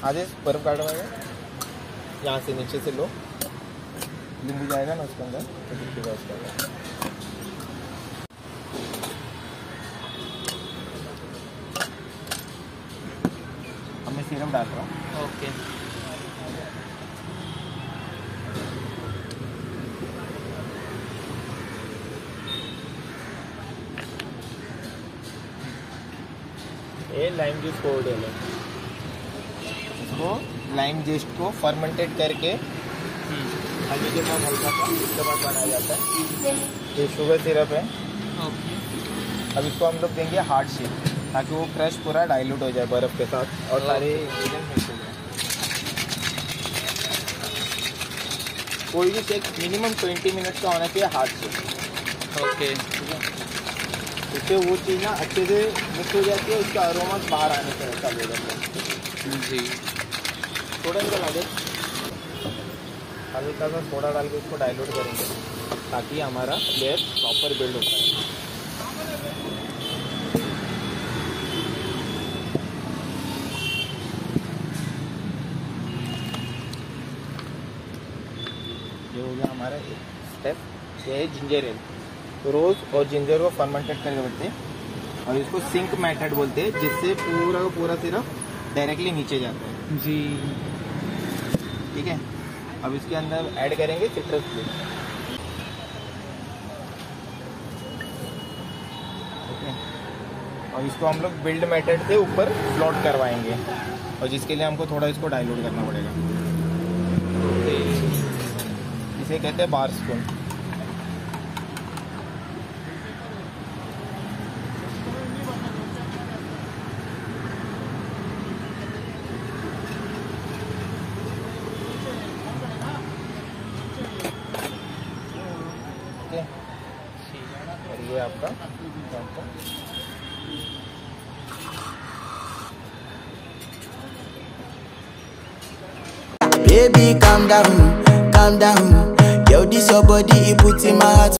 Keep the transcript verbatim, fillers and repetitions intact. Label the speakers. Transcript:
Speaker 1: आधे बर्फ काटा हुआ है, यहाँ से नीचे से लो, नींबू जाएगा ना उसके अंदर तो दिखेगा उसके अंदर। अब मैं सिरप डाल रहा हूँ।
Speaker 2: ओके।
Speaker 1: ये लाइम जूस कोल्ड है, इसको लाइम जूस को फर्मेंटेड करके हल्दी के साथ हल्का सा उसके बाद बनाया जाता है। ये शुगर सिरप है।
Speaker 2: ओके।
Speaker 1: अब इसको हम लोग देंगे हार्ड शेक ताकि वो क्रश पूरा डाइल्यूट हो जाए बर्फ़ के साथ और सारे इंग्रेडिएंट मिक्स हो जाए। कोई भी शेक मिनिमम ट्वेंटी मिनट्स का होना चाहिए, हार्ड शेक।
Speaker 2: ओके।
Speaker 1: ठीक है, इससे वो चीज़ ना अच्छे से मिक्स हो जाती है, उसका अरोमा बाहर आने से चालू हो जाता है।
Speaker 2: जी।
Speaker 1: सोडा निकल आगे, हल्का सा सोडा डाल के उसको डाइल्यूट करेंगे ताकि हमारा लेयर प्रॉपर बिल्ड हो पाए। ये हो गया हमारा एक स्टेप। ये है जिंजर एल, तो रोज़ और जिंजर को फर्मेंटेड करके बैठते हैं और इसको सिंक मेथड बोलते हैं, जिससे पूरा का पूरा सिर्फ डायरेक्टली नीचे जाता है।
Speaker 2: जी।
Speaker 1: ठीक है, अब इसके अंदर ऐड करेंगे सिट्रस फ्रूट। ओके, और इसको हम लोग बिल्ड मेथड से ऊपर फ्लोट करवाएंगे और जिसके लिए हमको थोड़ा इसको डाइल्यूट करना पड़ेगा। इसे कहते हैं बार स्पून। और ये आपका
Speaker 3: Baby, calm down, calm down. Yo, this your body, it puts in my heart.